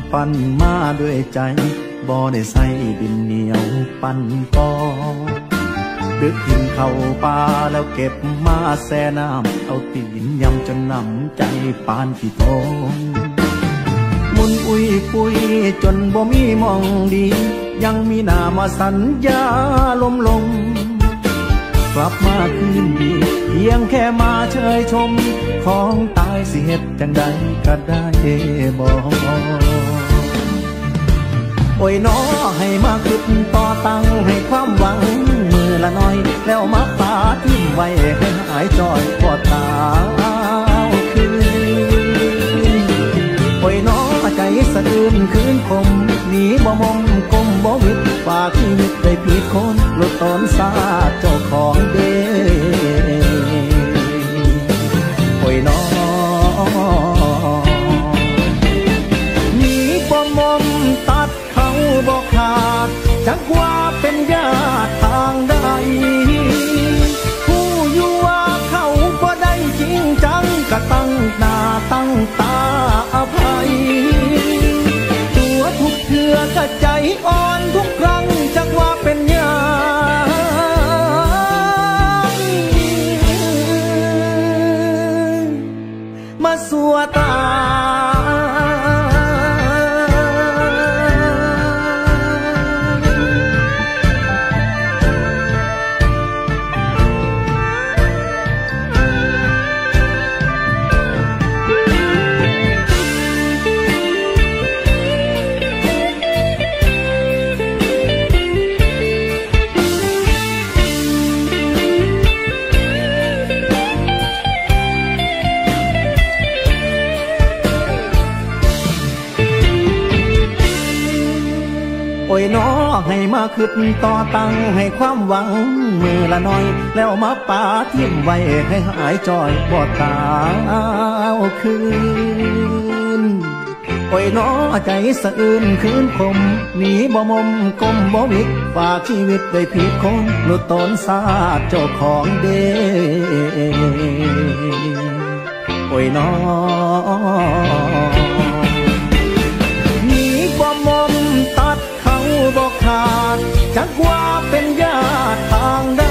ปั้นมาด้วยใจบ่ได้ใส่ดินเหนียวปั้นก่อดึกกินเข้าป่าแล้วเก็บมาแช่น้ำเอาตีนยำจนน้ำใจปานที่ทองมุนอุ้ยปุยจนบ่มีมองดียังมีหน้ามาสัญญาลมลงกลับมาคืนดีเพียงแค่มาเชยชมของตายสิเหตุจังใดก็ได้บอกโอ้ยน้อให้มาขึ้นต่อตั้งให้ความหวังมือละน้อยแล้วมาปาทิ้งไว้ให้หายจอยปอดตาคืนโอ้ยน้อใจสะอื้นคืนคมหนีบ่มมกลมบ่วิดฝากชีวิตได้ผิดคนหลุดตนซาเจ้าของเด้โอ้ยน้อหนีบ่มมตัดเขาบ่ขาดจักว่าเป็นญาติทางใดผู้อยู่ว่าเขาบ่ได้จริงจังก็ตั้งหน้าตั้งตาอภัยตัวทุกเทื่อก็ใจอ่อนทุกครั้งจักว่าเป็นญาติมาสัวตาโอ้ยน้อให้มาขึ้นต่อตั้งให้ความหวังมือละน้อยแล้วมาปาทิ้งไว้ให้หายจอยบอดตาคืนโอ้ยน้อใจสะอื้นคืนคมหนีบ่มมกลมบ่วิดฝากชีวิตได้ผิดคนหลุดตนซาเจ้าของเด้โอ้ยน้อหนีบ่มมตัดบ่ขาดจักว่าเป็นญาติทางใด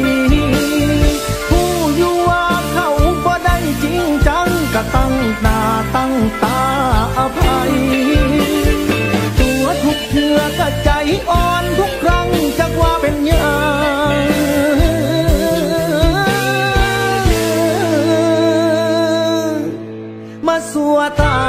ผู้อยู่ว่าเขาบ่ได้จริงจังก็ตั้งหน้าตั้งตาอภัยตัวทุกเทื่อก็ใจอ่อนทุกครั้งจักว่าเป็นญาติมาสัวตา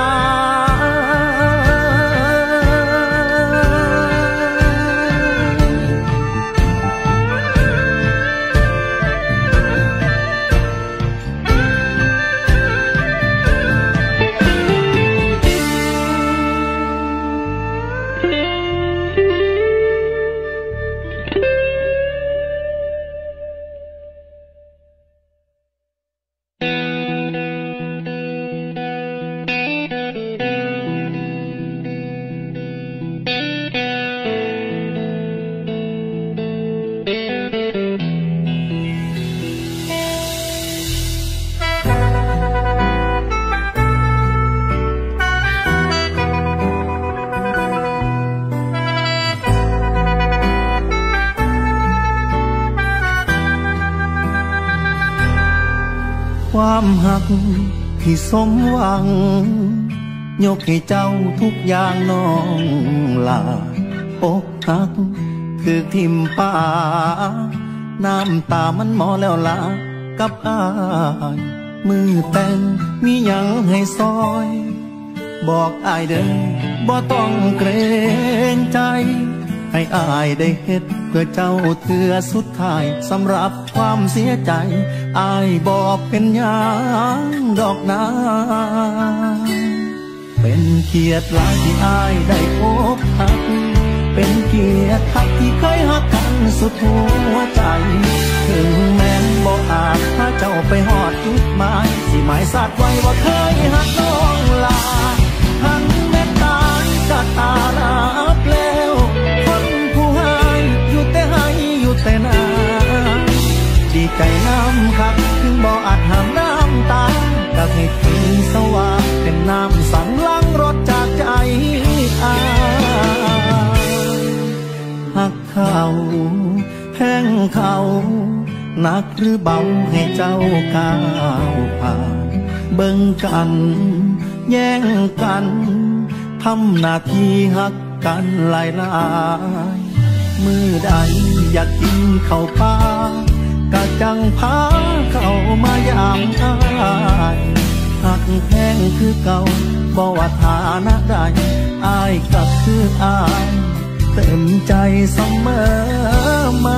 ความหักที่สมหวังยกให้เจ้าทุกอย่างน้องลาอกหักคือทิมป่าน้ำตามันหมอแล้วลากับอายมือแต่งมีหยังให้ซอยบอกอายเด้อบ่ต้องเกรงใจให้อายได้เฮ็ดเพื่อเจ้าเทื่อสุดท้ายสำหรับความเสียใจอายบอกเป็นหยังดอกนาเป็นเกียรติหลายที่อายได้พบหักเป็นเกียรติหักที่เคยหักกันสุดหัวใจถึงแม้นบ่อาจถ้าเจ้าไปหอดจุดหมายที่หมายสัตว์ไว้ว่าเคยหักน้องลาหันแม่ตายก็ตาลาบแล้วคนผู้ให้อยู่แต่ให้อยู่แต่นาดีใจน้ำคักถึงบ่อาจห้ามน้ำตาอยากให้คืนสว่างเป็นน้ำสั่งล้างรถจากใจเขาแห้งเขาหนักหรือเบาให้เจ้าก้าวผ่านเบิ่งกันแย่งกันทำหน้าที่หักกันหลายมือใดอยากกินข้าวปลากะจังพาเข้ามายามอายหักแพงคือเก่าบ่ว่าฐานะใดอายก็คืออายเต็มใจเสมอมา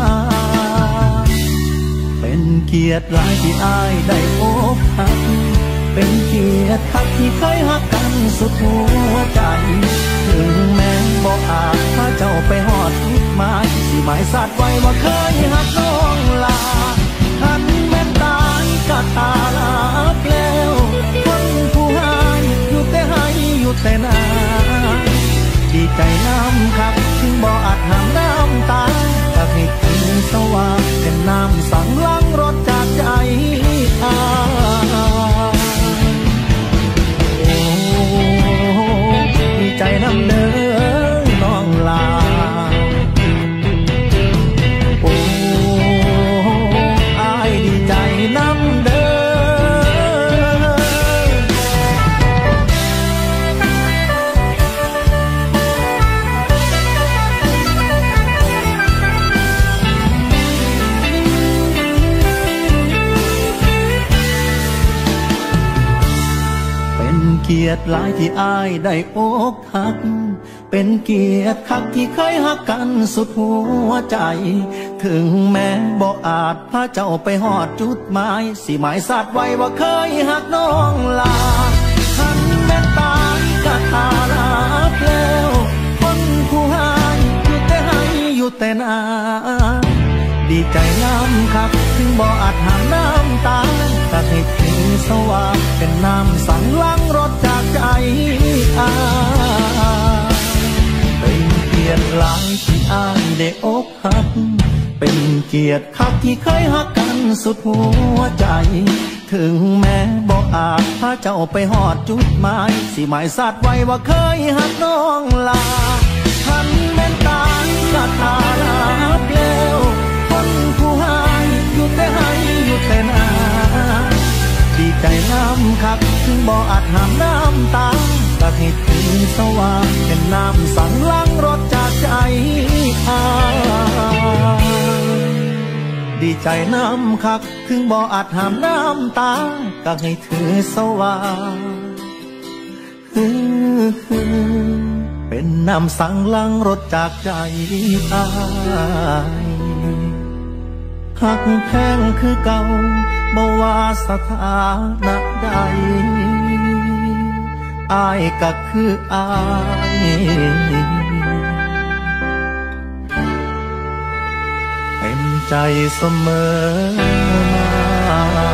เป็นเกียรติหลายที่อายได้พบหักเป็นเกียรติคักที่เคยหักกันสุดหัวใจถึงแม้บ่อาจพาเจ้าไปหอดจุดหมายสิหมายสัตว์ไว้ว่าเคยหักน้องลาทันแม้ตายก็ตาลาบแล้วคนผู้หายอยู่แต่ให้อยู่แต่นาดีใจน้ำคักถึงบ่อาจห้ามน้ำตาอยากให้คืนสว่างเป็นน้ำสั่งล้างรถจากใจอายดีใจน้ำเด้อน้องลาโอ้อายดีใจน้ำเด้อเกียรติหลายที่อายได้อกหักเป็นเกียรติคักที่เคยหักกันสุดหัวใจถึงแม้บ่อาจพาเจ้าไปหอดจุดหมายสิหมายสัตว์ไว้ว่าเคยหักน้องลาทันแม้ตายก็ตาลาบแล้วคนผู้หายอยู่แต่ให้อยู่แต่นาดีใจน้ำคักถึงบ่อาจห้ามน้ำตาก็ให้ถึงสว่างเป็นน้ำสั่งล้างรถจากใจอายเป็นเกียรติหลายที่อายได้อกหักเป็นเกียรติคักที่เคยหักกันสุดหัวใจถึงแม้บ่อาจพาเจ้าไปหอดจุดหมายสิหมายสัตว์ไว้ว่าเคยหักน้องลาทันแม้ตายก็ตาลาบแล้วคนผู้หายอยู่แต่ให้อยู่แต่นาดีใจน้ำคักถึงบ่อาจห้ามน้ำตาก็ให้ถึงสว่างเป็นน้ำสั่งล้างรถจากใจอายดีใจน้ำคักถึงบ่อาจห้ามน้ำตาก็ให้ถือสว่างเป็นน้ำสั่งล้างรถจากใจอายหักแพงคือเก่าบ่ว่าสถานะใดอายก็คืออายเป็นใจเสมอมา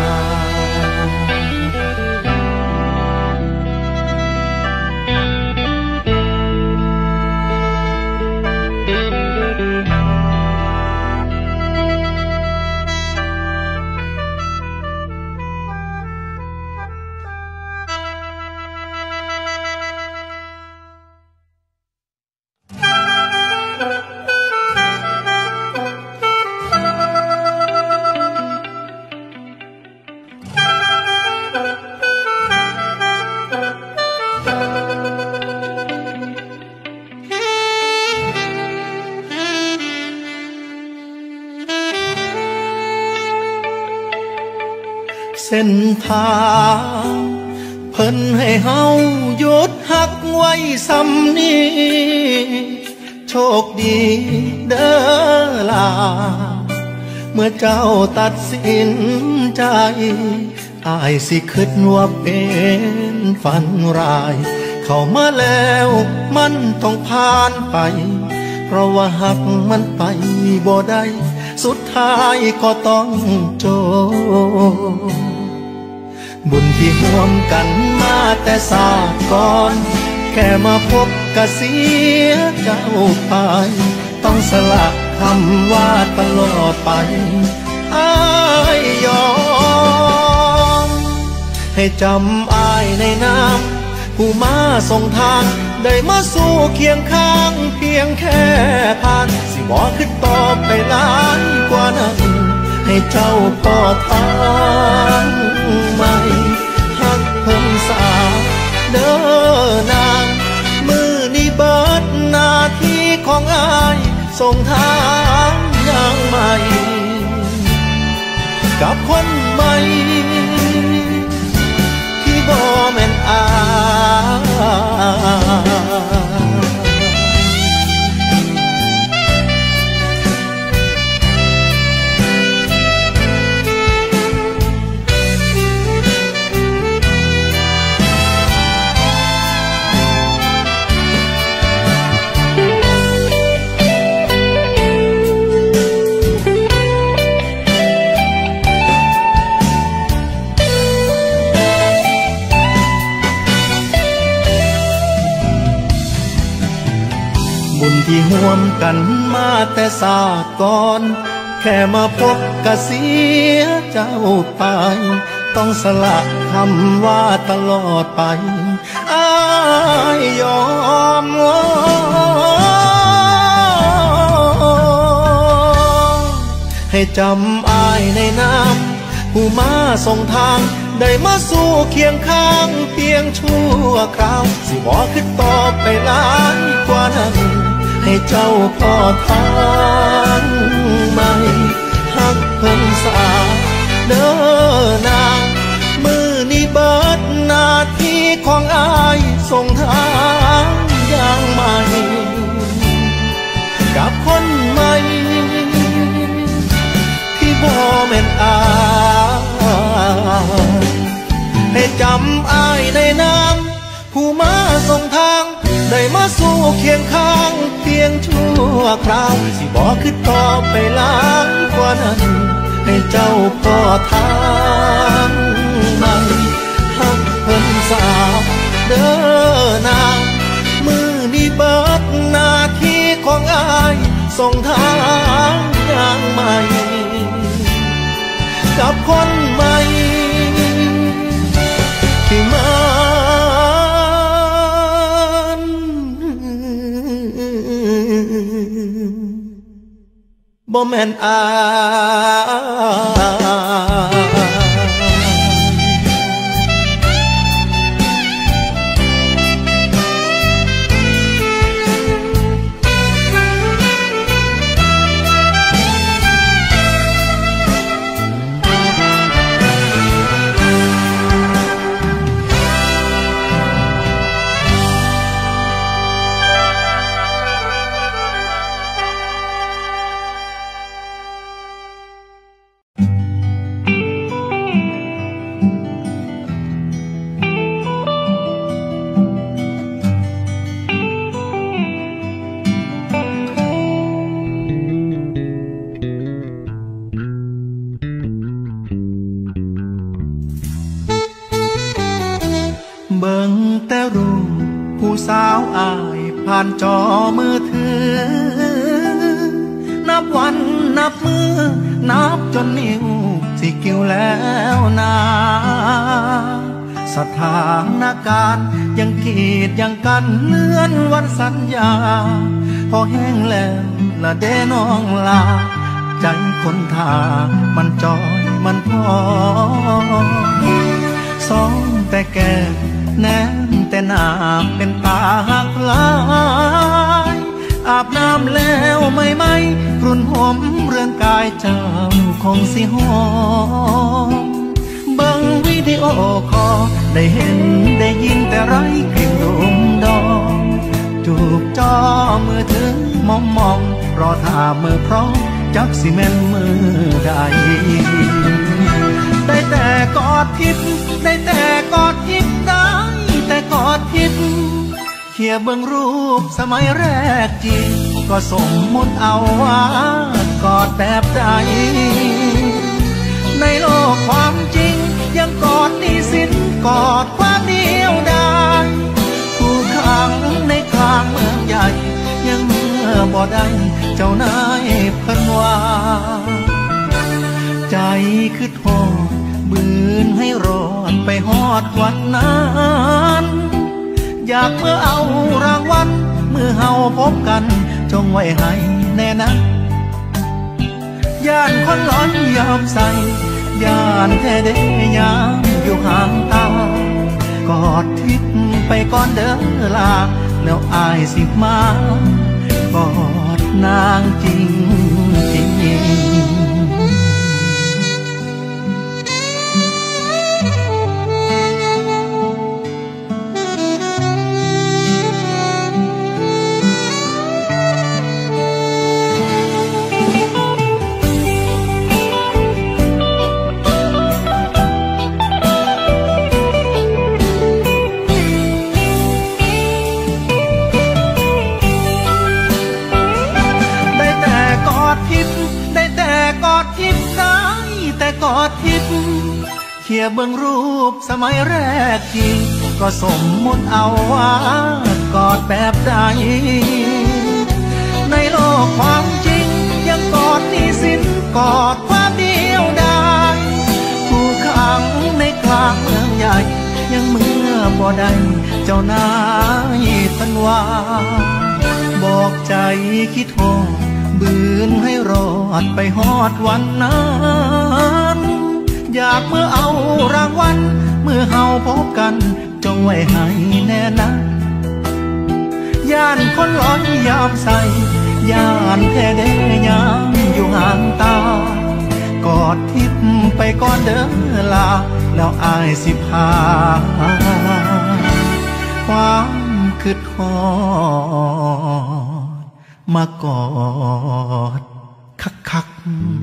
เส้นทางเพิ่นให้เฮาหยุดหักไว้ซ้ำนี้โชคดีเด้อล่ะเมื่อเจ้าตัดสินใจอายสิคิดว่าเป็นฝันร้ายเข้ามาแล้วมันต้องผ่านไปเพราะว่าหักมันไปบ่ได้สุดท้ายก็ต้องจบบุญที่ร่วมกันมาแต่ศาสตร์ก่อนแค่มาพบก็เสียเจ้าไปต้องสละคำว่าตลอดไปอ้ายยอมให้จำอ้ายในน้ำผู้มาส่งทางได้มาสู้เคียงข้างเพียงแค่ผ่านสิบ่คิดต่อไปหลายกว่านั้นให้เจ้าพอทางใหม่ฮักเพิ่มสาเด้อนางมือนี้เบิดหน้าที่ของอายส่งทางอย่างใหม่กับคนใหม่ที่บ่แม่นอบุญที่ห่วมกันมาแต่ศาสตร์ก่อนแค่มาพบก็เสียเจ้าไปต้องสละคำว่าตลอดไปอ้ายยอมให้จำอ้ายในน้ำผู้มาส่งทางได้มาสู่เคียงข้างเพียงชั่วคราวสิบ่คิดต่อไปหลายกว่านั้นให้เจ้าพอทางใหม่ฮักเพิ่นสาเด้อนางมือนี้เบิดหน้าที่ของอายส่งทางอย่างใหม่กับคนใหม่ที่บ่แม่นอายให้จำอายในนามผู้มาส่งทางได้มาสู่เคียงข้างเพียงชั่วคราวสิบ่คิดต่อไปหลายกว่านั้นให้เจ้าพอทางใหม่ฮักเพิ่นสาเด้อนางมือนี้เบิดหน้าที่ของอายส่งทางอย่างใหม่กับคนใหม่ที่มันบ่แม่นอายเบิ่งแต่รูปผู้สาวอายผ่านจอมือถือนับวันนับมือนับจนนิ้วสิกิ้วแล้วนาสถานการณ์ยังกีดยังกันเลื่อนวันสัญญาพอแห้งแล้วละเด้น้องลาใจคนท่ามันจอยมันพอสองแต่แก่แนมแต่หน้าเป็นตาหักลายอาบน้ำแล้วไม่กรุ่นหอมเรื่องกายเจ้าคงสิหอมเบิ่งวิดีโอคอลได้เห็นได้ยินแต่ไร้กลิ่นดมดองจูบจอมือถือมองรอท่ามือพร้อมจักสิแม่นมือใดได้แต่กอดทิพย์ได้แต่กอดทิพย์ได้แต่กอดทิพย์เขียเบิ่งรูปสมัยแรกจีก็สมมุติเอาว่ากอดแบบใดในโลกความจริงยังกอดหนี้สินกอดความเดียวดายผู้ขังในกลางเมืองใหญ่ยังเมื่อบ่ได้เจ้านายเพิ่นว่าใจคือโทษบืนให้รอดไปฮอดวันนั้นอยากเมื่อเอารางวัลเมื่อเฮาพบกันจงไว้ให้แน่นะย่านคนร้อนยอมใส่ย่านแท้เด้ยามอยู่ห่างตากอดทิพย์ไปก่อนเด้อลาแล้วอายสิมากอดนางจริงจริงกอดทิพย์เขียเบื้องรูปสมัยแรกที่ก็สมมติเอาว่ากอดแบบใดในโลกความจริงยังกอดหนี้สินกอดความเดียวดายผู้ขังในกลางเมืองใหญ่ยังเมื่อบ่ได้เจ้านายทันว่าบอกใจคิดโทษบืนให้รอดไปฮอดวันนั้นอยากเมื่อเอารางวัลเมื่อเฮาพบกันจงไว้ให้แน่นะย่านคนร้อนยามใส่ย่านแท้เด้ยามอยู่ห่างตากอดทิพย์ไปก่อนเด้อลาแล้วอายสิพาความคิดฮอดมากอดคักๆ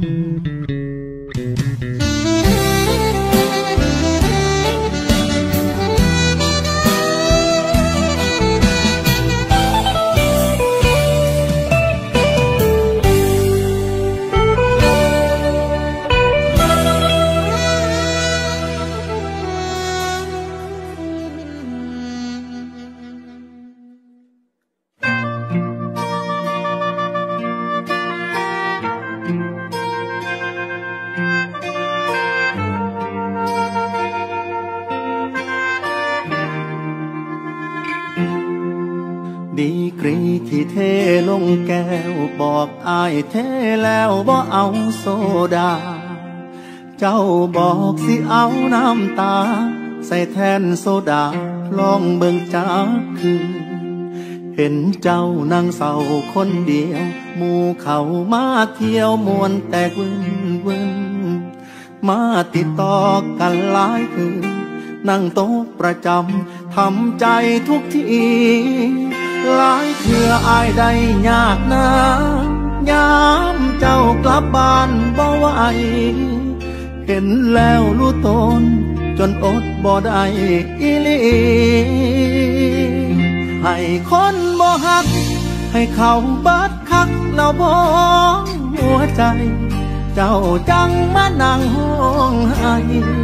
ดีกรีที่เทลงแก้วบอกอายเทแล้วบ่เอาโซดาเจ้าบอกสิเอาน้ำตาใส่แทนโซดาลองเบิ่งจากคืนเห็นเจ้านั่งเศร้าคนเดียวหมู่เขามาเที่ยวมวนแตกวินมาติดต่อกันหลายคืนนั่งโต๊ะประจำทำใจทุกทีหลายเทื่ออายได้ยากนะยามเจ้ากลับบ้านบ่ไหวเห็นแล้วรู้ตนจนอดบ่ได้อีหลีให้คนบ่ฮักให้เขาบัดคักแล้วบ่หัวใจเจ้าจังมานั่งห้องไห้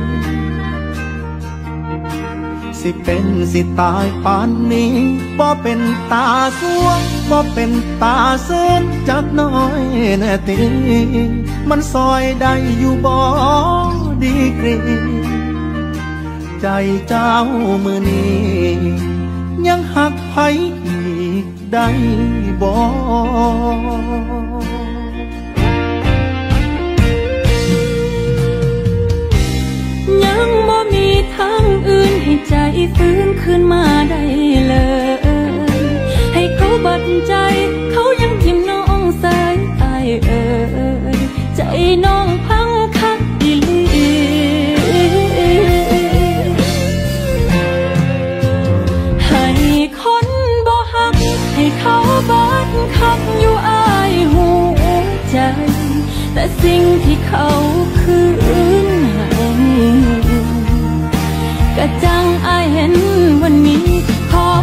สิเป็นสิตายปานนี้บ่เป็นตาสวงบ่เป็นตาเส้นจักน้อยแน่ตีมันซอยได้อยู่บ่ดีกรีใจเจ้ามือนี้ยังหักไผอีกได้บ่ยังบ่มีทางอื่นให้ใจฟื้นขึ้นมาได้เลยให้เขาบัดใจเขายังทิ่มน้องสายอายเอ่ยใจน้องพังคักอีหลีให้คนบ่ฮักให้เขาบัดคักอยู่อายหูใจแต่สิ่งที่เขาคืนให้กะจังอายเห็นวันนี้ขอ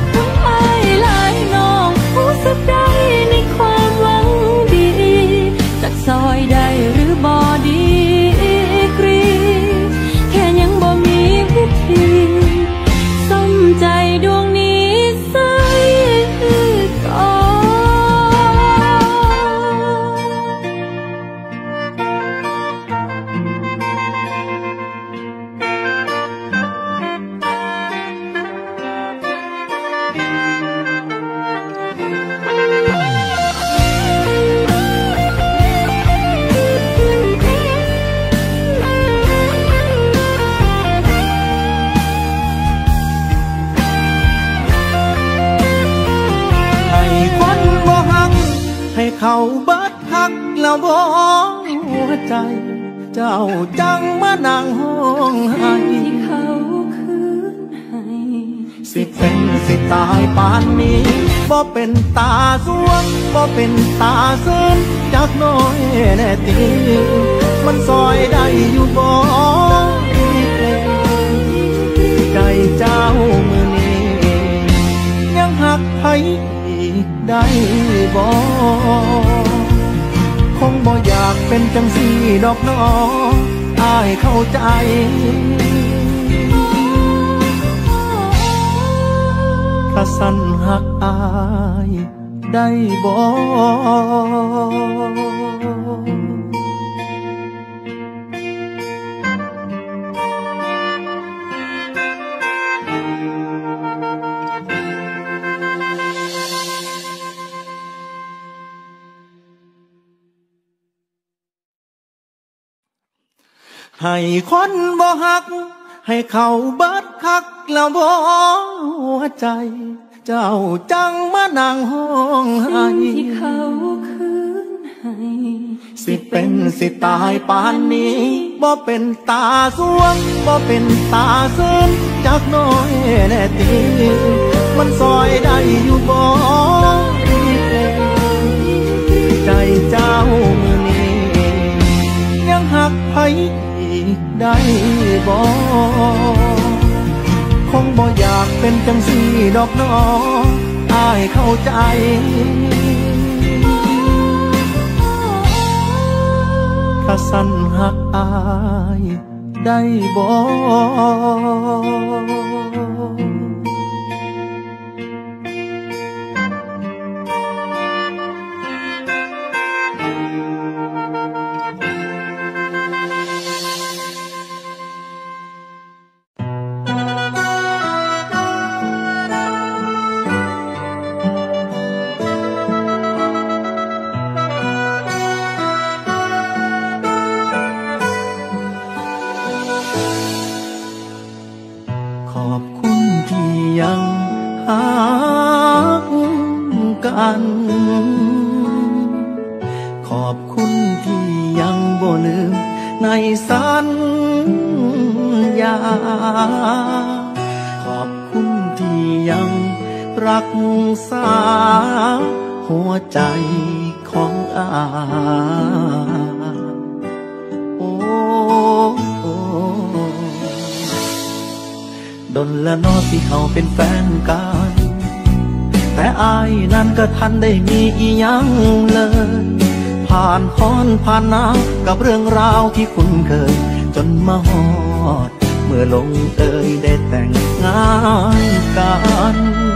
เขาเบิดคักแล้วบ่หัวใจเจ้าจังมานั่งห้องให้ที่เขาคืนให้สิเป็นสิตายปานนี้บ่เป็นตาสวงบ่เป็นตาซึ้งจักน้อยแน่ตีมันซอยได้อยู่บ่ใจเจ้ามือนี้ยังหักให้ได้บ่คงบ่อยากเป็นจังสี่ดอกน้ออายเข้าใจถ้าสั่นหักอายได้บ่ให้คนบ่ฮักให้เขาเบิดคักแล้วบ่หัวใจเจ้าจังมานั่งห้องให้ที่เขาคืนให้สิเป็นสิตายปานนี้บ่เป็นตาสวงบ่เป็นตาซึ้งจักน้อยแน่ตีมันซอยได้อยู่บ่ใจเจ้ามือนี้ยังหักไผได้บ่คงบ่อยากเป็นจังสี่ดอกน้ออายเข้าใจถ้าสั่นหักอายได้บ่ขอบคุณที่ยังบ่ลืมในสัญญาขอบคุณที่ยังรักษาหัวใจของอาโอ้ดนละนอที่เขาเป็นแฟนกันแต่อายนั้นก็ทันได้มีอีหยังเลยผ่านฮ้อนผ่านหนาวกับเรื่องราวที่คุ้นเคยจนมาฮอดเมื่อลงเอยได้แต่งงานกัน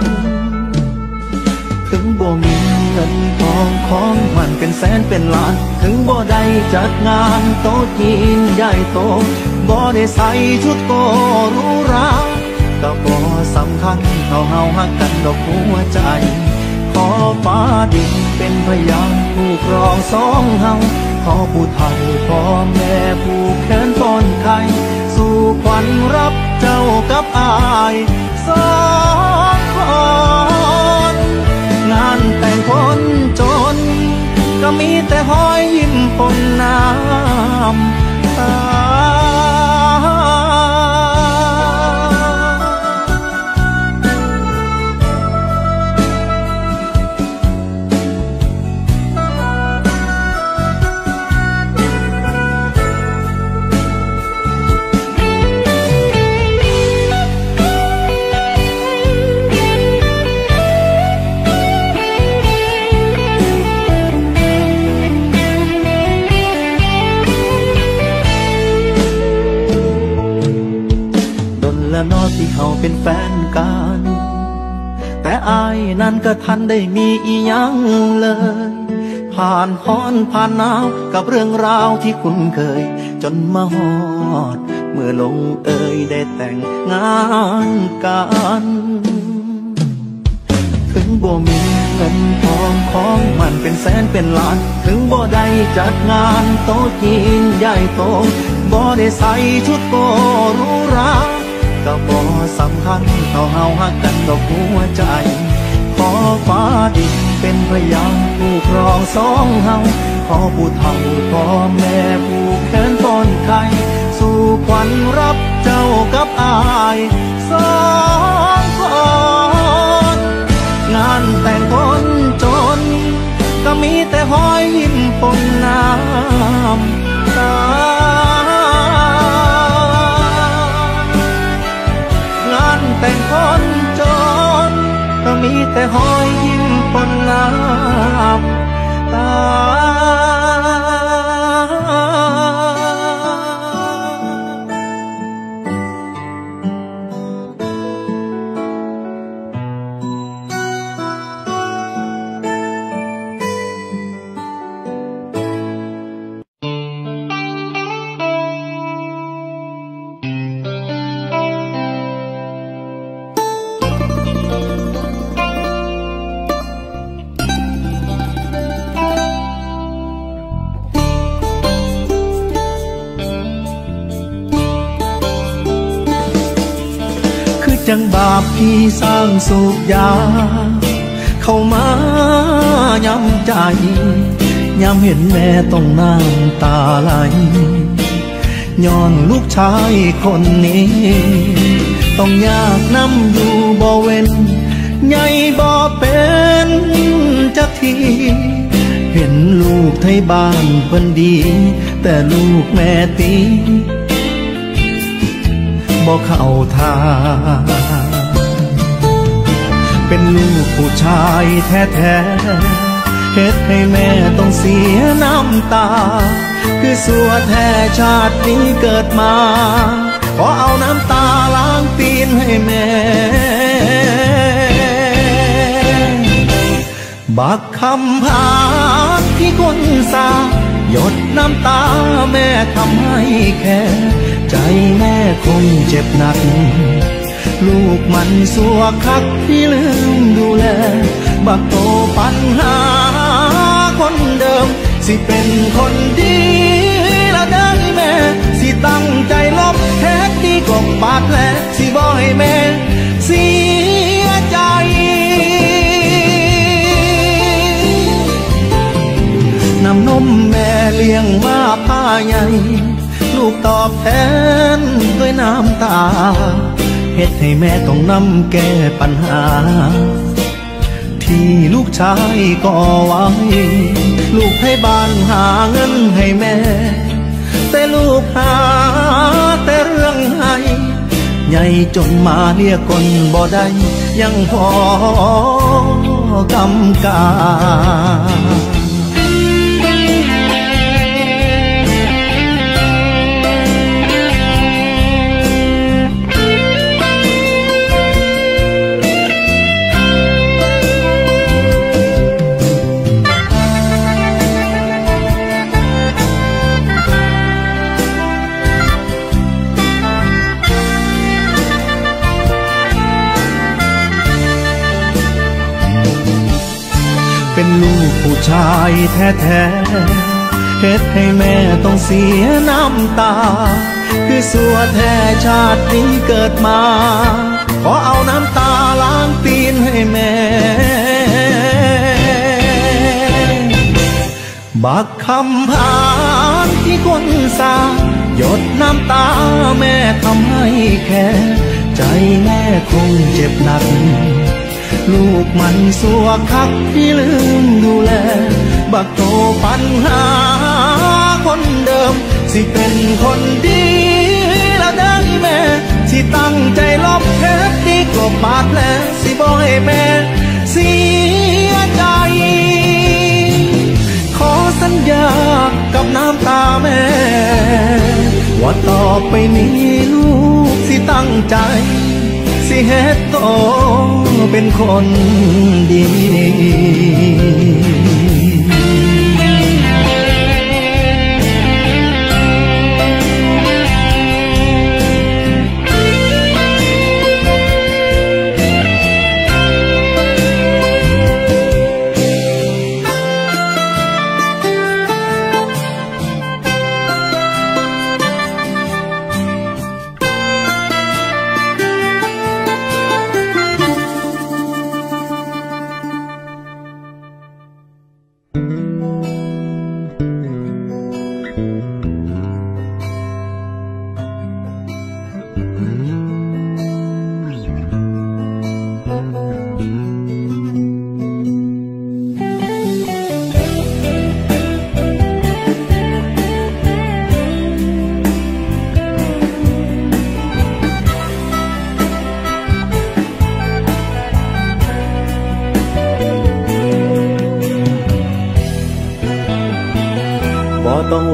ถึงบ่มีเงินทองของมันเป็นแสนเป็นล้านถึงบ่ได้จัดงานโต๊ะจีนใหญ่โตบ่ได้ใส่ชุดโกหรูหราก็บ่สำคัญเท่าเฮาฮักกันดอกหัวใจขอฟ้าดินเป็นพยานผู้ครองสองเฮาขอผู้เฒ่าพ่อแม่ผู้แขนต้นไข่สู่ขวัญรับเจ้ากับอายสองคนงานแต่งคนจนก็มีแต่ห้อยยิ้มปนน้ำตาและนอที่เขาเป็นแฟนกันแต่อายนั้นก็ทันได้มีอีหยังเลยผ่านฮ้อนผ่านหนาวกับเรื่องราวที่คุ้นเคยจนมาฮอดเมื่อลงเอยได้แต่งงานกันถึงบ่มีเงินทองของมันเป็นแสนเป็นล้านถึงบ่ได้จัดงานโต๊ะจีนใหญ่โตบ่ได้ใส่ชุดโกหรูหราก็บ่สำคัญเท่าเฮาฮักกันดอกหัวใจขอฟ้าดินเป็นพยานผู้ครองสองเฮาขอผู้เฒ่าพ่อแม่ผู้แขนต้นไข่สู่ขวัญรับเจ้ากับอายสองคนงานแต่งคนจนก็มีแต่หอยยิ้มปนน้ำตางานแต่งคนจนก็มีแต่หอยยิ้มปนน้ำตาจังบาปที่สร้างสูบยาเข้ามายำใจยำเห็นแม่ต้องน้ำตาไหลย้อนลูกชายคนนี้ต้องยากน้ำอยู่บ่เว้นใหญ่บ่เป็นจักทีเห็นลูกไทยบ้านเพิ่นดีแต่ลูกแม่ตีบ่เข้าทางเป็นลูกผู้ชายแท้ๆเฮ็ดให้แม่ต้องเสียน้ำตาคือสัวแท้ชาตินี้เกิดมาขอเอาน้ำตาล้างตีนให้แม่บักคำพาที่คนสาหยดน้ำตาแม่ทำให้แค่ใจแม่คงเจ็บหนักลูกมันสัวคักที่ลืมดูแลบักโตปัญหาคนเดิมสิเป็นคนดีละเด้อแม่สิตั้งใจลบแท้ดีกว่าบาดแผลสิบ่ให้แม่เสียใจน้ำนมแม่เลี้ยงมาผ้าใหญ่ลูกตอบแทนด้วยน้ำตาเฮ็ดให้แม่ต้องนำแก้ปัญหาที่ลูกชายก่อไว้ลูกให้บ้านหาเงินให้แม่แต่ลูกหาแต่เรื่องให้ใหญ่จนมาเรียกคนบ่ได้ยังพอกำกาเป็นลูกผู้ชายแท้ๆเฮ็ดให้แม่ต้องเสียน้ำตาคือสัวแท้ชาตินี้เกิดมาขอเอาน้ำตาล้างตีนให้แม่บักคำพานที่คนสาหยดน้ำตาแม่ทำให้แค่ใจแม่คงเจ็บหนักลูกมันสัวคักที่ลืมดูแลบักโตปัญหาคนเดิมสิเป็นคนดีแล้วเด้อแม่สิตั้งใจลบแท้ดีกว่าบาดแผลสิบ่ให้แม่เสียใจขอสัญญากับน้ำตาแม่ว่าต่อไปนี้ลูกสิตั้งใจสิเฮ็ดโตเป็นคนดี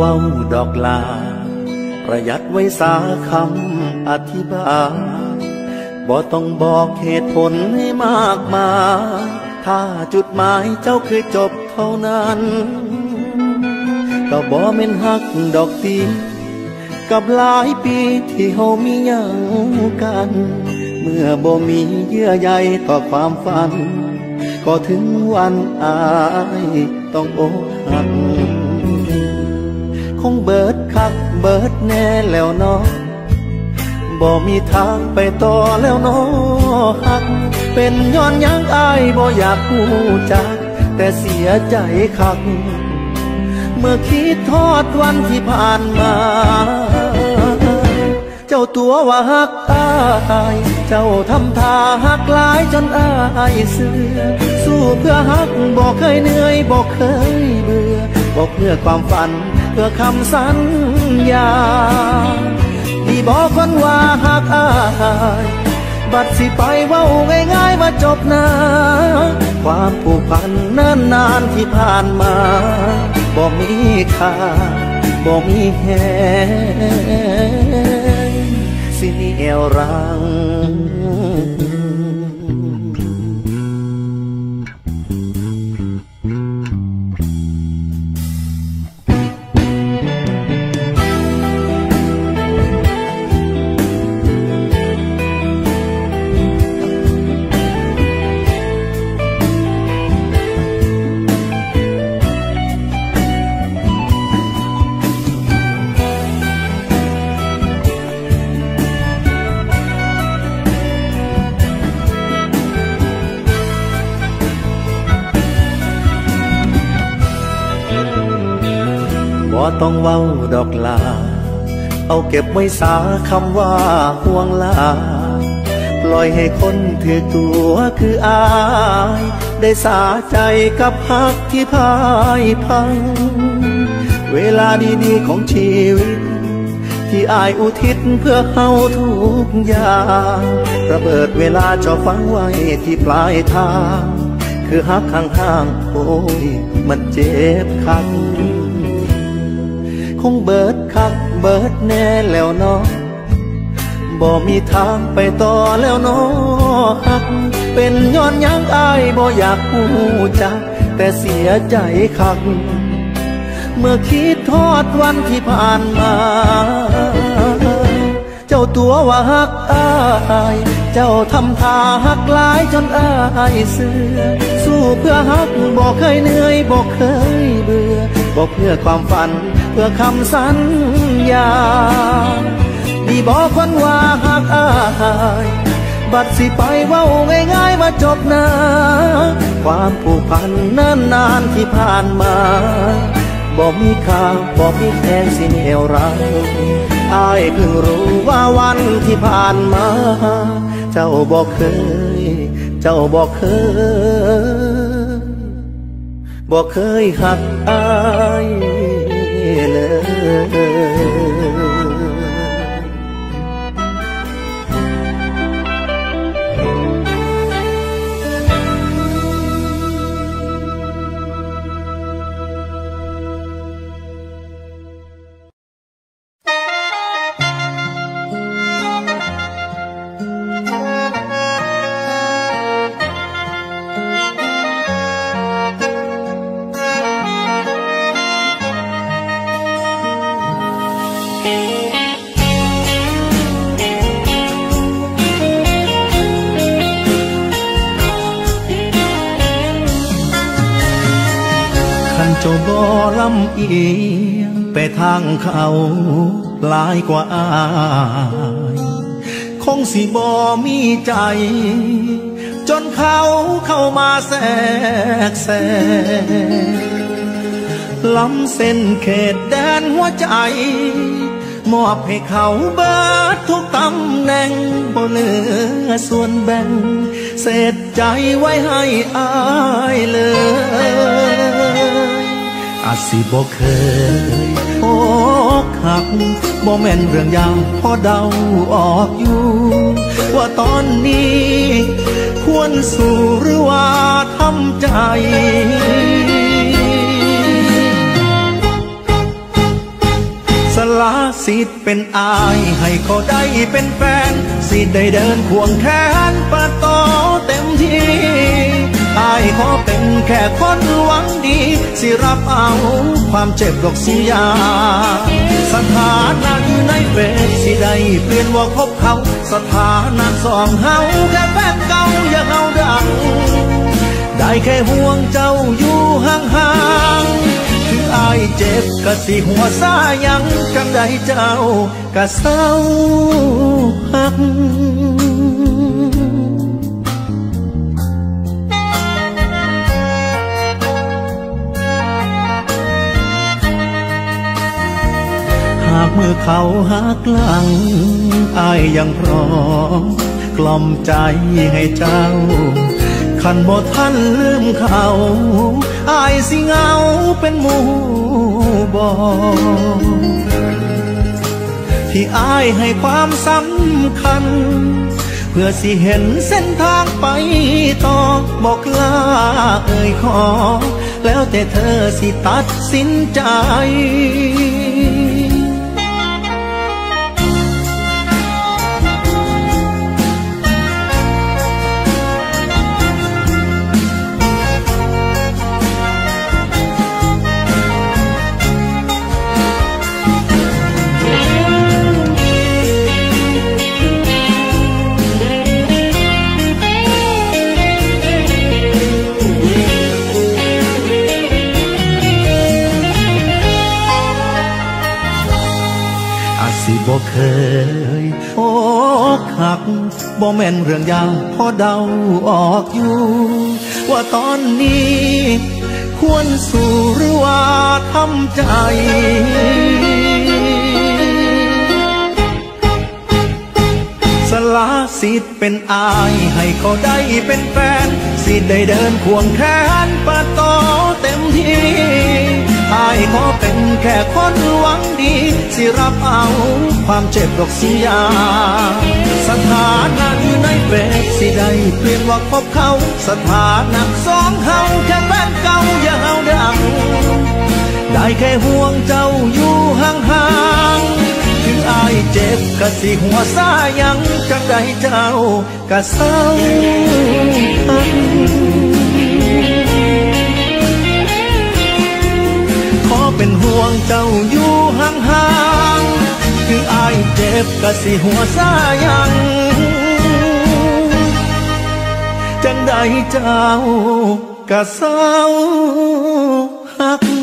เว้าดอกลาประหยัดไว้สาคำอธิบายบ่ต้องบอกเหตุผลให้มากมายถ้าจุดหมายเจ้าคือจบเท่านั้นก็บ่แม่นฮักดอกตีกับหลายปีที่เฮามีหยังกันเมื่อบ่มีเยื่อใยต่อความฝันก็ถึงวันอายต้องอกหักคงเบิดคักเบิดแน่แล้วเนาะบ่มีทางไปต่อแล้วเนาะฮักเป็นย้อนยังอายบ่อยากรู้จักแต่เสียใจคักเมื่อคิดทอดวันที่ผ่านมาเจ้าตัวว่าฮักอายเจ้าทำท่าฮักหลายจนอายเสื่อสู้เพื่อฮักบ่เคยเหนื่อยบ่เคยเบื่อบ่เพื่อความฝันเพื่อคำสัญญาที่บอกคนว่าฮักอายบัดสิไปเว้าง่ายๆว่าจบนะความผูกพันนานๆที่ผ่านมาบ่มีค่าบ่มีแหงสิเหนี่ยวรั้งบ่ต้องเว้าดอกลาเอาเก็บไว้สาคำว่าห่วงลาปล่อยให้คนถือตัวคืออายได้สาใจกับฮักที่พ่ายพังเวลาดีๆของชีวิตที่อายอุทิศเพื่อเฮาทุกอย่างระเบิดเวลาจะฟังไว้ที่ปลายทางคือฮักข้างๆโอ้ยมันเจ็บคักคงเบิดคักเบิดแน่แล้วเนาะบ่มีทางไปต่อแล้วเนาะฮักเป็นย้อนยังอายบ่อยากรู้จักแต่เสียใจคักเมื่อคิดทอดวันที่ผ่านมาเจ้าตัวว่าฮักอายเจ้าทำท่าฮักหลายจนอายเสื่อสู้เพื่อฮักบ่เคยเหนื่อยบ่เคยเบื่อบ่เพื่อความฝันเพื่อคำสัญญาที่บอกคนว่าฮักอายบัดสิไปเว้าง่ายๆว่าจบนะความผูกพันนานๆที่ผ่านมาบ่มีค่าบ่มีแรงสิเหนี่ยวรั้งอายเพิ่งรู้ว่าวันที่ผ่านมาเจ้าบอกเคยหักอายเลยเจ้าบ่ลำเอียงไปทางเขาหลายกว่าอายคงสิบ่มีใจจนเขาเข้ามาแทรกแซงล้ำเส้นเขตแดนหัวใจมอบให้เขาเบิดทุกตำแหน่งบ่เหลือส่วนแบ่งเศษใจไว้ให้อายเลยอาจสิบ่เคยอกหักบ่แม่นเรื่องยาวพอเดาออกอยู่ว่าตอนนี้ควรสู้หรือว่าทำใจละสิทธิ์เป็นอายให้เขาได้เป็นแฟนสิได้เดินควงแขนปะต่อเต็มที่อายขอเป็นแค่คนหวังดีสิรับเอาความเจ็บดอกสิยาสถานะอยู่ในเฟซสิได้เปลี่ยนว่าคบเขาสถานะสองเฮาแค่แฟนเก่าอย่าเฮาดังได้แค่ห่วงเจ้าอยู่ห่างๆคืออายเจ็บกะสิหัวซายังจังได้เจ้ากะเศร้าหักหากมือเขาหักหลังอายยังพร้อมกล่อมใจให้เจ้าคันบ่ทันลืมเขาอายสิเหงาเป็นหมู่บ่ที่อายให้ความสำคัญเพื่อสิเห็นเส้นทางไปต่อบอกลาเอ่ยขอแล้วแต่เธอสิตัดสินใจบ่เคยอกหักบ่แม่นเรื่องยากพอเดาออกอยู่ว่าตอนนี้ควรสู้หรือว่าทำใจสละสิทธิ์เป็นอายให้เขาได้เป็นแฟนสิได้เดินควงแขนปะต่อเต็มที่อายขอเป็นแค่คนหวังดีสิรับเอาความเจ็บดอกสิยาสถานะอยู่ในเฟซสิได้เปลี่ยนว่าคบเขาสถานะสองเฮาแค่แฟนเก่าอย่าเฮาดังได้แค่ห่วงเจ้าอยู่ห่างๆถึงอายเจ็บกะสิหัวซายังจังได้เจ้ากะเศร้าขอเป็นห่วงเจ้าอยู่ห่างๆคืออายเจ็บกะสิหัวซายังจังได้เจ้ากะเศร้าหัก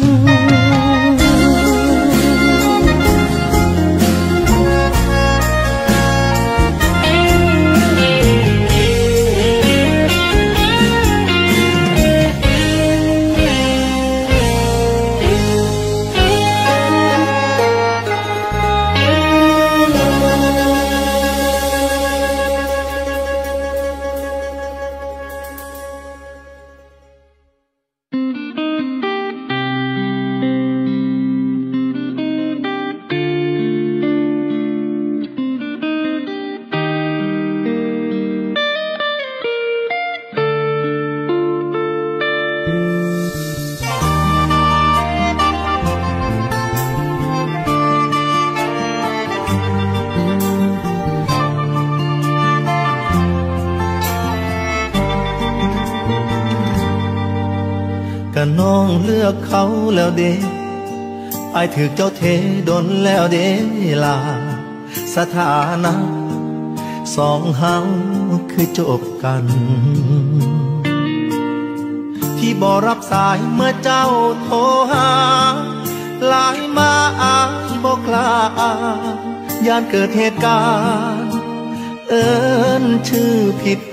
ก็น้องเลือกเขาแล้วเด้อายถือเจ้าเทดนแล้วเด้ล่ะสถานะสองเฮาคือจบกันที่บ่รับสายเมื่อเจ้าโทรหาไลน์มาอายบ่กล้าย่านเกิดเหตุการณ์เอิ้นชื่อผิด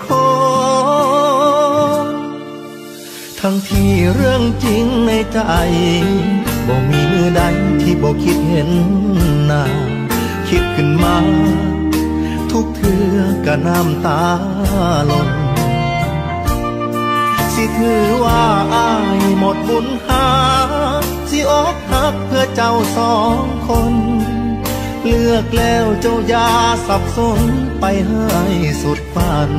คนทั้งที่เรื่องจริงในใจบ่มีมือใดที่บ่คิดเห็นหน้าคิดขึ้นมาทุกเทื่อก็น้ำตาหล่นสิถือว่าอายหมดบุญหาสิอกหักเพื่อเจ้าสองคนเลือกแล้วเจ้าอย่าสับสนไปให้สุดฝัน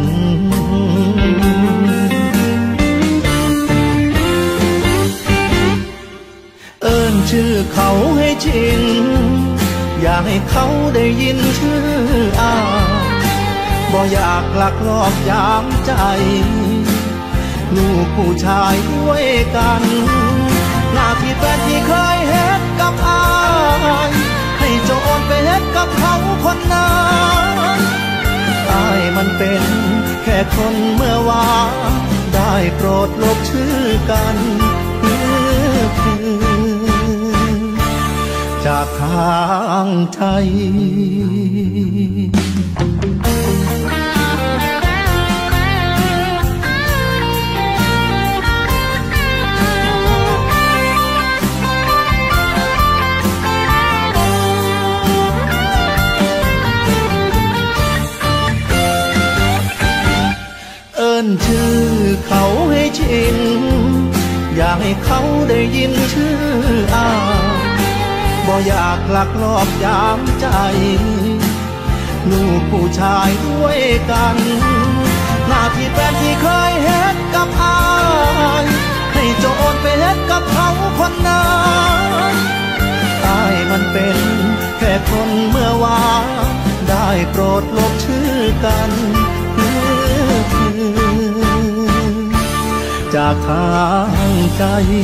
เอิ้นชื่อเขาให้ชินอยากให้เขาได้ยินชื่ออายบ่อยากลักลอบยามใจลูกผู้ชายด้วยกันหน้าที่แฟนที่เคยเฮ็ดกับอายให้โจรไปเฮ็ดกับเขาคนนั้นอายมันเป็นแค่คนเมื่อวานได้โปรดลบชื่อกันจากทางใจชื่อเขาให้ชินอยากให้เขาได้ยินชื่ออายบ่อยากลักลอบยามใจลูกผู้ชายด้วยกันหน้าที่แฟนที่เคยเฮ็ดกับอายให้โจรไปเฮ็ดกับเขาคนนั้นอายมันเป็นแค่คนเมื่อวานได้โปรดลบชื่อกันจากทางใจ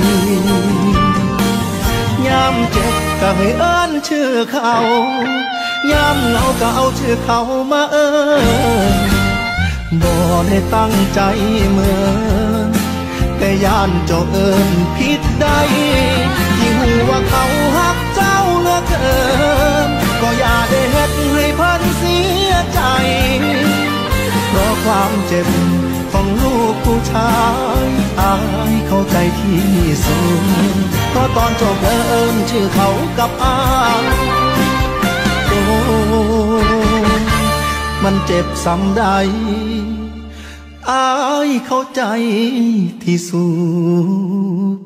ยามเจ็บก็ให้เอิ้นชื่อเขายามเหงาก็เอาชื่อเขามาเอิ้นบ่ได้ตั้งใจเหมือนแต่ย่านเจ้าเอิ้นผิดใดยิ่งหูว่าเขาฮักเจ้าเหลือเกินก็อย่าได้เฮ็ดให้เพิ่นเสียใจเพราะความเจ็บของลูกผู้ชายอายเข้าใจที่สุดเพราะตอนจบเอิ้นชื่อเขากับอายโอ้มันเจ็บซ้ำใดอายเข้าใจที่สุด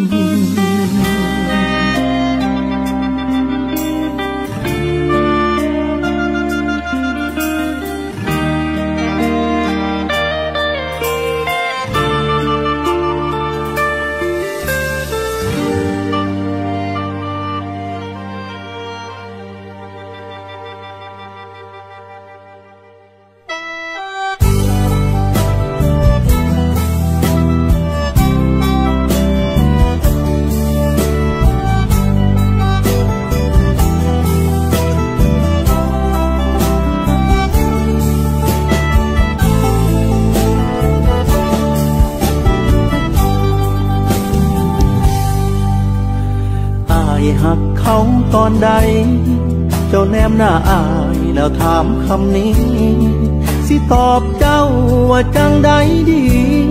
หักเขาตอนใดเจ้าแนมหน้าอายแล้วถามคำนี้สิตอบเจ้าว่าจังใดดี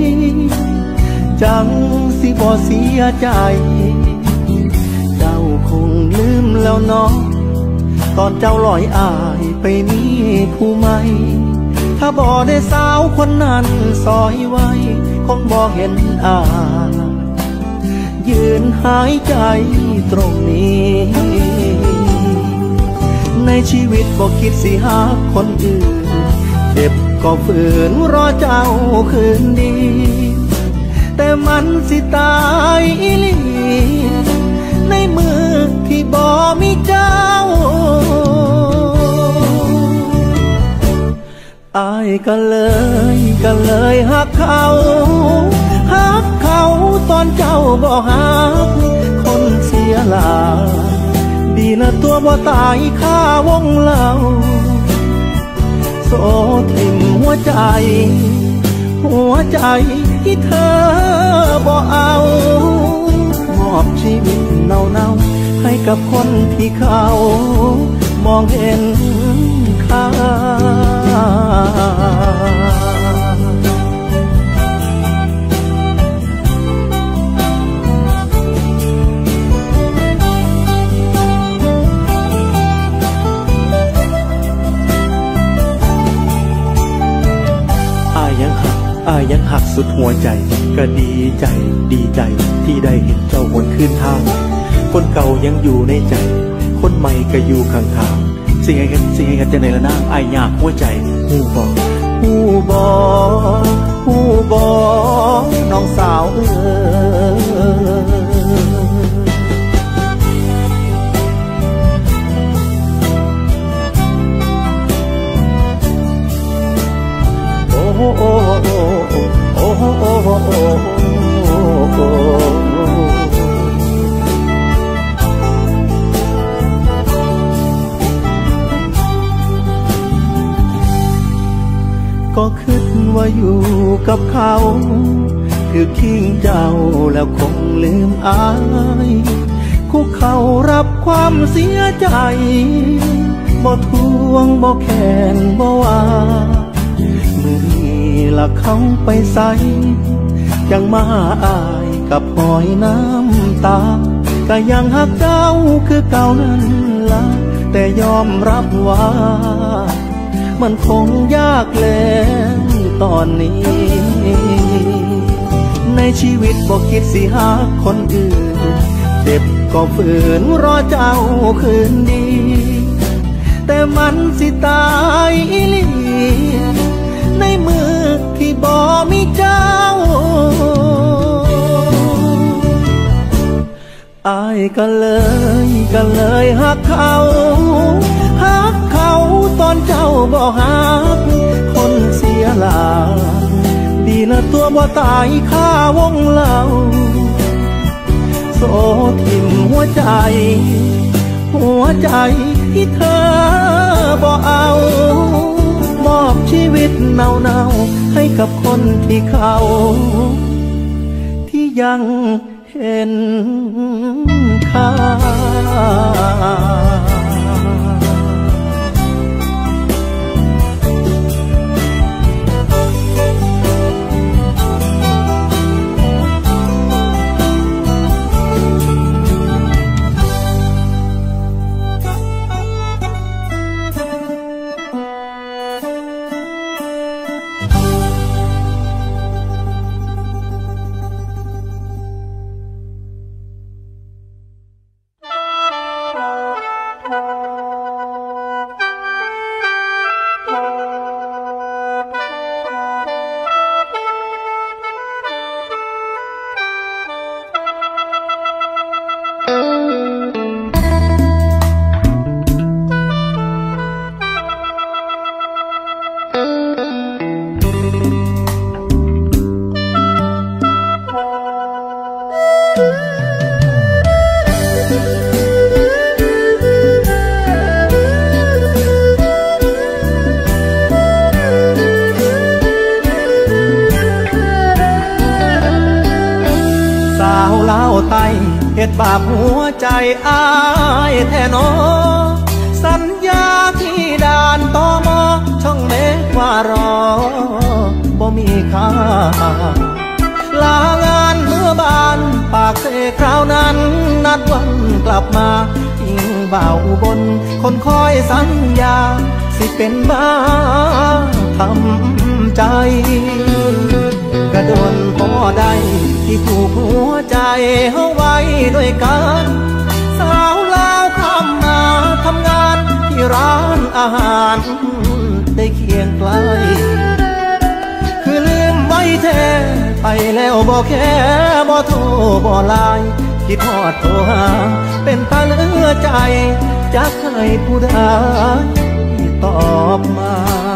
จังสิบ่เสียใจเจ้าคงลืมแล้วเนาะตอนเจ้าลอยอายไปมีผู้ใหม่ถ้าบ่ได้สาวคนนั้นซอยไว้คงบ่เห็นอายยืนหายใจตรงนี้ในชีวิตบอกคิดสิหาคนอื่นเจ็บก็ฝืนรอเจ้าคืนดีแต่มันสิตายอีหลีในมือที่บ่มีเจ้าอายก็เลยหักเขาตอนเจ้าบ่ฮักคนเสียหลายดีนะตัวบ่ตายค่าวงเล่าโสทิ่มหัวใจที่เธอบ่เอามอบชีวิตเน่าๆให้กับคนที่เขามองเห็นค่ายังหักสุดหัวใจก็ดีใจที่ได้เห็นเจ้าหวนขึ้นทางคนเก่ายังอยู่ในใจคนใหม่ก็อยู่ข้างๆสิ่งให้กันจะในละนางอายอยากหัวใจหูบอน้องสาวก็คิดว่าอยู่กับเขาคือทิ้งเจ้าแล้วคงลืมอายคุกเขารับความเสียใจบ่ทวงบ่แข่งบ่ว่ามือนี้ละเขาไปใส่ยังมาอายกับหอยน้ำตาก็ยังหักเจ้าคือเก่านั้นละแต่ยอมรับว่ามันคงยากแล้วตอนนี้ในชีวิตบอกคิดสิหาคนอื่นเจ็บก็ฝืนรอเจ้าคืนดีแต่มันสิตายอีหลีในมือที่บ่มีเจ้าอายก็เลยหักเขาตอนเจ้าบ่หักคนเสียหลายดีนะตัวบ่ตายค่าวงเล่าโซทิ่มหัวใจที่เธอบ่เอามอบชีวิตเนาให้กับคนที่เขาที่ยังเห็นค่าเฮ็ดบาปหัวใจอายแท้นอสัญญาที่ด่านตมช่องเล็กว่ารอบ่มีค่าลางานเมื่อบานปากเสคราวนั้นนัดวันกลับมาทิ้งบ่าวอุบลคนคอยสัญญาสิเป็นบ้าทำใจกระโดนพอได้ที่ผูกหัวใจเฮาไว้ด้วยกันสาวลาวข้ามมาทำงานที่ร้านอาหารได้เคียงไกลคือลืมไว้แท้ไปแล้วบ่แค่บ่โทรบ่ไลน์คิดฮอดโทรหาเป็นตาเหลือใจจะเคยผู้ใดตอบมา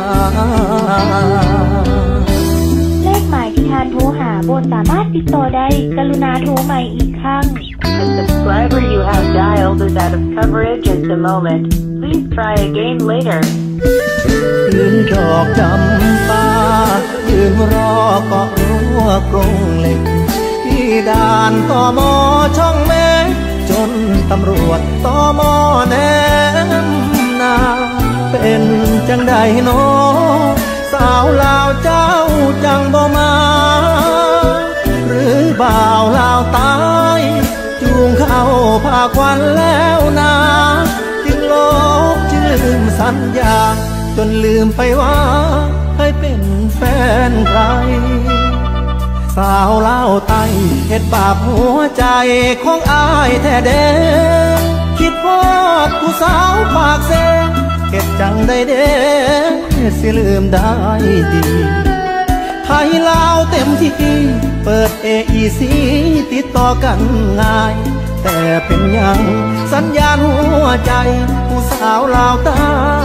เลขหมายที่ท่านโทรหาบนสามารถติดต่อได้กรุณาโทรใหม่อีกครั้ง The subscriber you have dialed is out of coverage at the moment. Please try again later. ยืนดอกจำปายืนรอเกาะรั้วกรงเหล็กที่ด่านตมช่องเมฆจนตำรวจตมแนมนาเป็นจังใดโนสาวลาวเจ้าจังบ่มาหรือบ่าวลาวตายจูงเข้าพาควันแล้วนาจึงลบลืมสัญญาจนลืมไปว่าเคยเป็นแฟนใครสาวลาวไต้เฮ็ดบาปหัวใจของอายแท้เด้คิดพอดผู้สาวปากเซเฮ็ดจังได้เด้สิลืมได้ดีไทยลาวเต็มที่เปิด AEC ติดต่อกันง่ายแต่เป็นยังสัญญาณหัวใจผู้สาวลาวใต้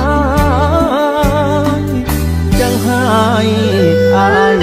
ยังให้อาย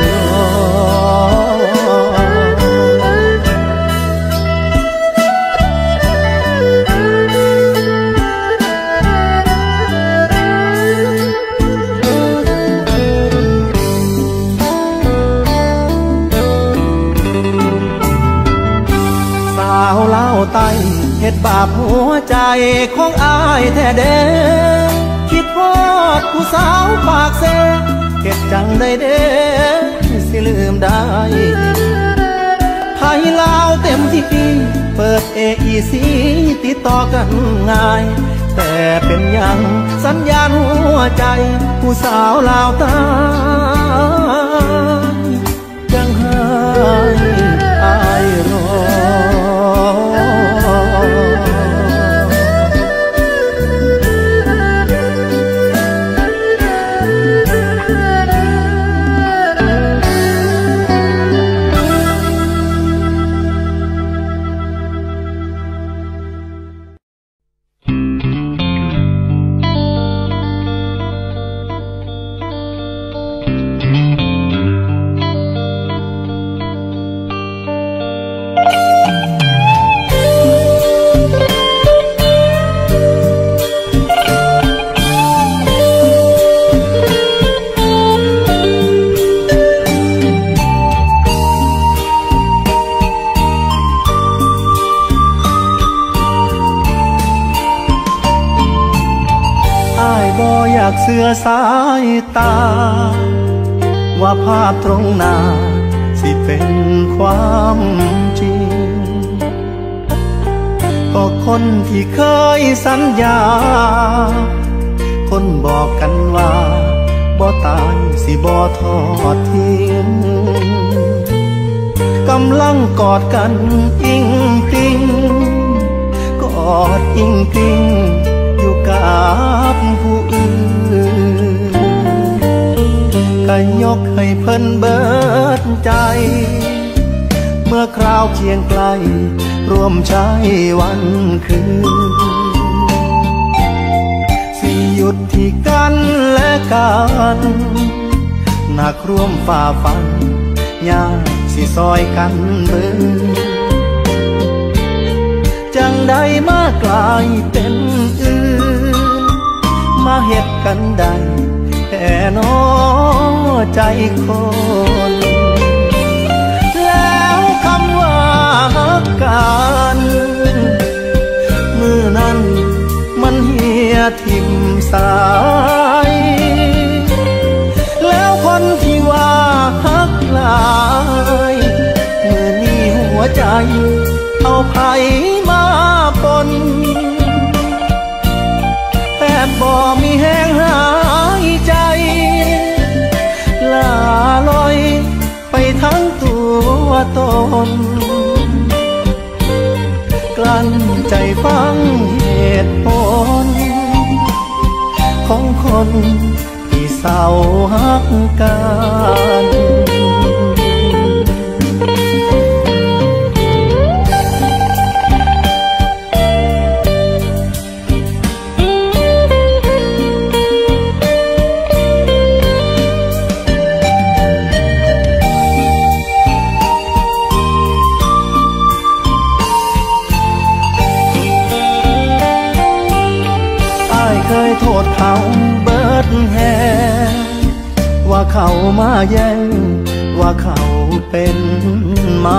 บหัวใจของอายแท้เด้คิดพอดผู้สาวปากเซ่เก็บจังได้เด้สิลืมได้ไทยลาวเต็มที่เปิด AEC ติดต่อกันง่ายแต่เป็นยังสัญญาณหัวใจผู้สาวลาวตายยังให้อายรอเสื้อสายตาว่าภาพตรงหน้าสิเป็นความจริงก็คนที่เคยสัญญาคนบอกกันว่าบ่ตายสิบ่ทอดทิ้งกำลังกอดกันอิงติงกอดอิงติงอยู่กับผู้อื่นก็ยกให้เพิ่นเบิดใจเมื่อคราวเคียงไกลร่วมใช้วันคืนสิหยุดที่กันและกันหนักร่วมฝ่าฟันยากสิซอยกันเบิ่งจังได้มากลายเป็นอื่นมาเฮ็ดกันได้แค่น้อใจคนแล้วคำว่าฮักกันมือนั้นมันเหี่ยทิ่มสายแล้วคนที่ว่าฮักหลายมือนี้หัวใจเอาไผมาปนแทบบ่มีแห้งหายใจลาลอยไปทั้งตัวตนกลั้นใจฟังเหตุผลของคนที่เศร้าฮักกันโทษเขาเบิดแฮว่าเขามาแย่งว่าเขาเป็นมา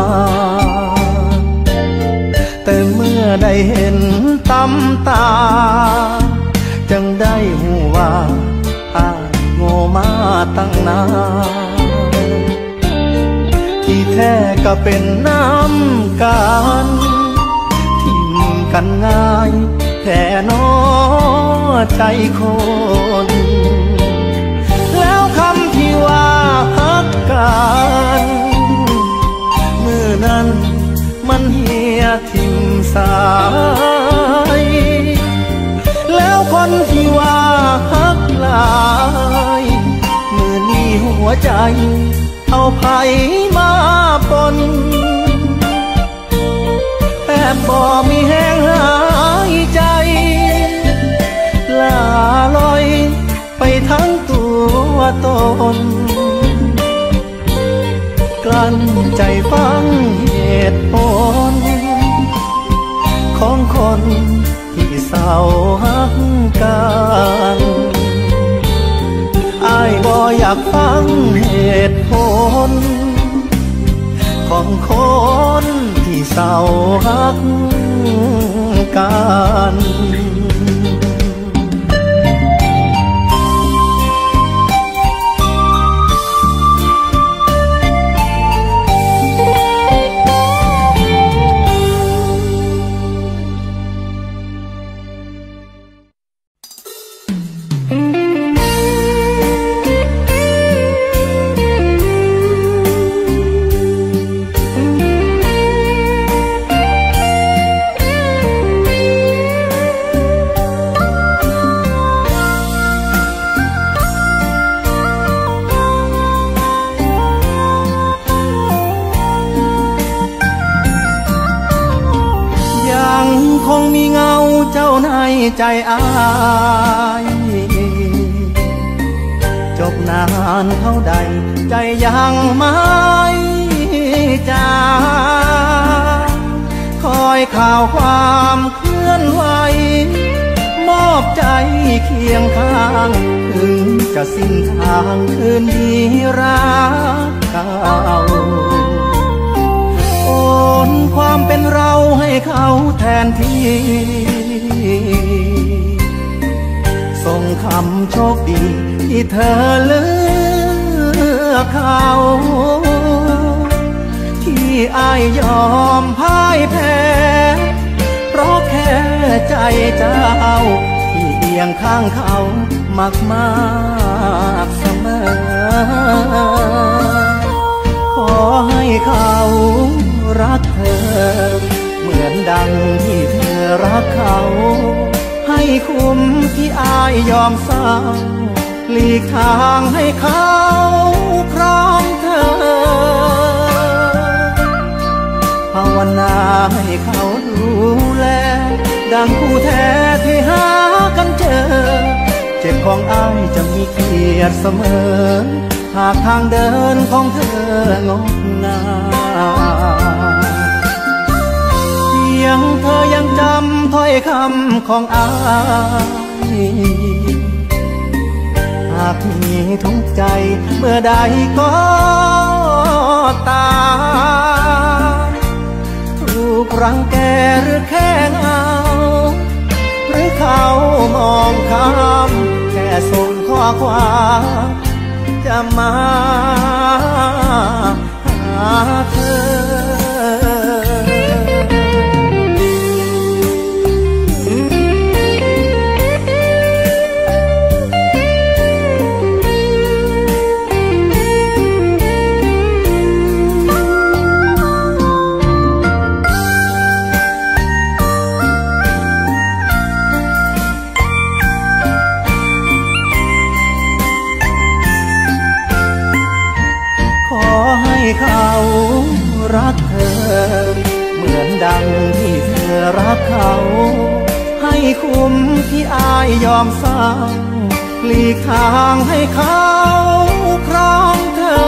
แต่เมื่อได้เห็นตำตาจังได้หูว่าอ้ายโง่มาตั้งนานที่แท้ก็เป็นน้ำกันทิ่มกันง่ายแค่น้อใจคนแล้วคำที่ว่าฮักกันมือนั้นมันเหี่ยทิ่มสายแล้วคนที่ว่าฮักหลายมือนี้หัวใจเอาไผมาปนแทบบ่มีแห้งหายใจลาลอยไปทั้งตัวตนกลั้นใจฟังเหตุผลของคนที่เศร้าฮักกันอ้ายบ่อยากฟังเหตุผลของคนที่เศร้าฮักกันคงมีเงาเจ้าในใจอ้ายจบนานเท่าใดใจยังไม่จางคอยข่าวความเคลื่อนไหวมอบใจเคียงข้างถึงจะสิ้นทางคืนดีรักเก่าโอนความเป็นเราให้เขาแทนที่ส่งคำโชคดีที่เธอเลือกเขาที่อายยอมพ่ายแพ้เพราะแค่ใจเจ้าที่เอียงข้างเขามากเสมอขอให้เขารักเธอเหมือนดังที่เธอรักเขาให้คุ้มที่อายยอมเศร้าหลีกทางให้เขาครองเธอภาวนาให้เขาดูแลดังคู่แท้ที่หากันเจอเจ็บของอายจะมีเกียรติเสมอหากทางเดินของเธองดงามเพียงเธอยังจำถ้อยคำของอายหากมีทุกข์ใจเมื่อใดก็ตามถูกรังแกหรือแค่เงาหรือเขามองข้ามแค่ส่งข้อความจะมาหาเธอเขารักเธอเหมือนดังที่เธอรักเขาให้คุ้มที่อายยอมเศร้าหลีกทางให้เขาครองเธอ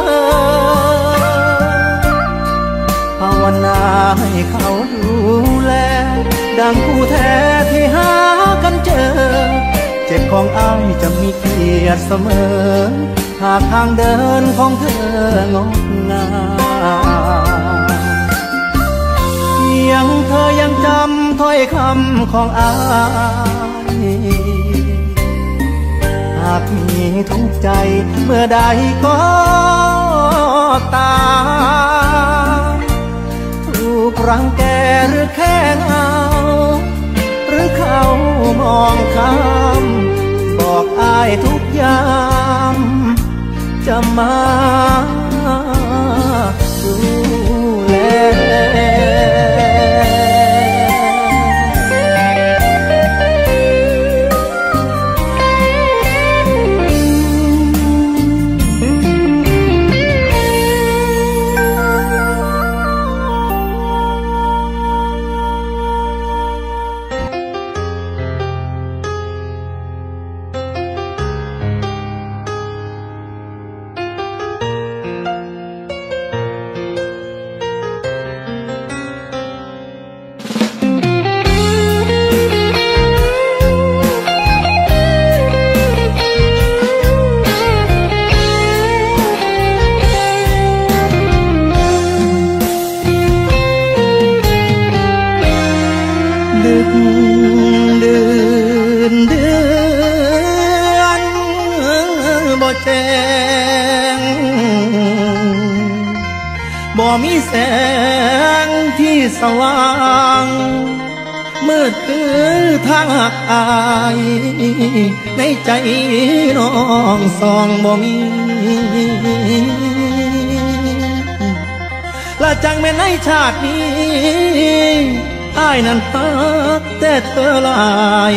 ภาวนาให้เขาดูแลดังคู่แท้ที่หากันเจอเจ็บของอายจะมีเกียรติเสมอหากทางเดินของเธองดงามเพียงเธอยังจำถ้อยคำของอายหากมีทุกข์ใจเมื่อใดก็ตามถูกรังแกหรือแค่เงาหรือเขามองข้ามบอกอายทุกอย่างจะมาดูแลบ่แจ้งบ่มีแสงที่สว่างมืดคือทางหักอายในใจน้องสองบ่มีและจังแม่ในชาตินี้อ้ายนั้นพักแต่เธอหลาย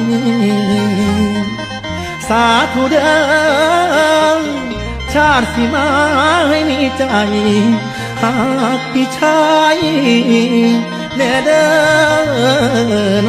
สาธุเด้อชาติสิมาให้มีใจหากพี่ชายแน่เด้อน้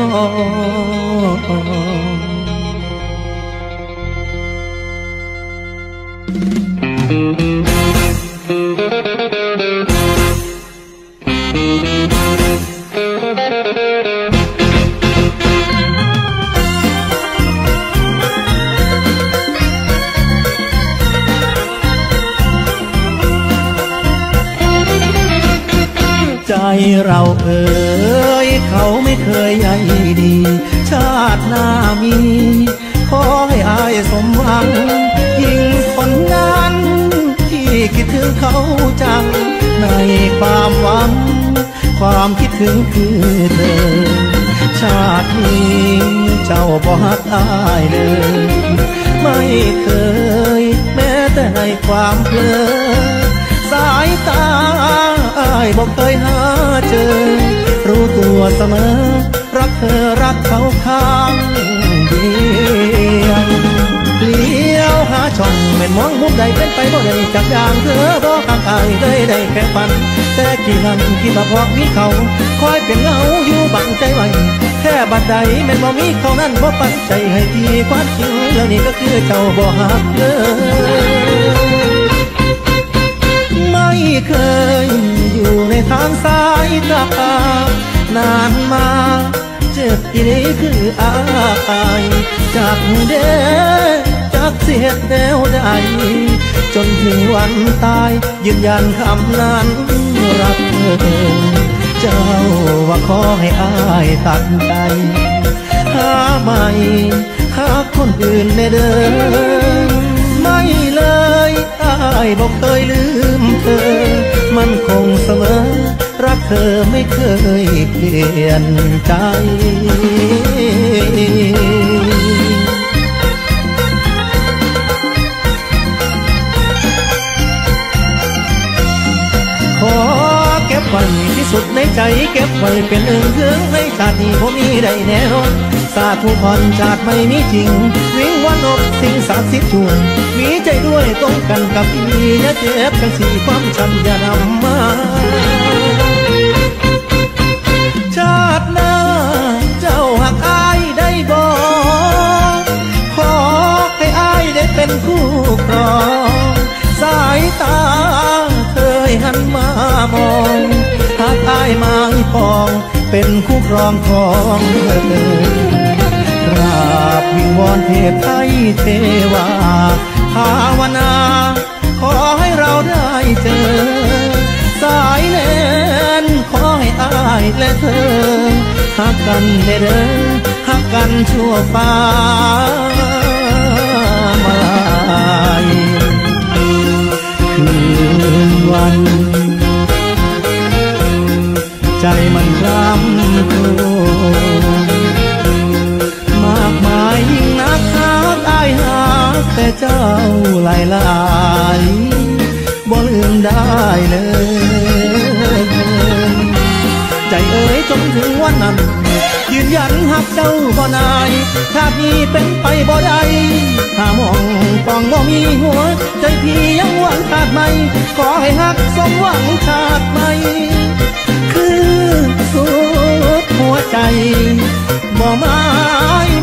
ใจเราเอ่ยเขาไม่เคยใยดีชาติหน้ามีขอให้อายสมหวังยิ่งคนนั้นที่คิดถึงเขาจังในความหวังความคิดถึงคือเธอชาตินี้เจ้าบ่ฮักอายเลยไม่เคยแม้แต่ในความเพลิดสายตาอ้ายบอกเคยหาเจอรู้ตัวเสมอรักเธอรักเขาข้างเดียวเลี้ยวหาช่องเม่นมองมุมใดเป็นไปบ่ได้จากอย่างเธอบอกข้างอายเลยได้แค่ฝันแต่กี่นั้นคิดว่าพอมีเขาคอยเป็นเงาอยู่บังใจไว้แค่บัดใดแม่นบ่มีเขานั้นบ่ปันใจให้ที่ความจริงแล้วนี่ก็คือเจ้าบ่ฮักเลยไม่เคยอยู่ในทางสายตานานมาเจ็บที่นี้คืออายจากเด้จากเสียดแนวใดจนถึงวันตายยืนยันคำนั้นรักเธอเจ้าว่าขอให้อายตัดใจหาใหม่หาคนอื่นในเดิมไม่เลยอ้ายบอกเคยลืมเธอมันคงเสมอรักเธอไม่เคยเปลี่ยนใจขอเก็บไว้ที่สุดในใจเก็บไว้เป็นเรื่องในชาตินี้ผมมีได้แน่นอนสาธุพรชาติไม่มีจริงวิงวันอกสิ่งศักดิ์สิทธิ์ชวนมีใจด้วยตรงกันกับพี่อย่าเจ็บจังสีความช้ำอย่านำมาชาติหน้าเจ้าหักอายได้บ่ขอให้อายได้เป็นคู่ครองสายตาเคยหันมามองหากอายมาปองเป็นคู่ครองของเธอกราบวิงวอนเทพไทยเทวาภาวนาขอให้เราได้เจอสายแน่นขอให้อายและเธอหักกันเด้อหักกันชั่วฟ้ามาคืนวันใจมันคร่ำครวญมากมายยิ่งนักหากอายหาแต่เจ้าหลายหลายบ่ลืมได้เลยใจเอ๋ยจนถึงวันนั้นยืนยันหักเจ้าบ่นายชาตินี้เป็นไปบ่ได้ถ้ามองปองบ่มีหัวใจพี่ยังหวังชาติใหม่ขอให้หักสมหวังชาติใหม่คือสุดหัวใจบ่หมาย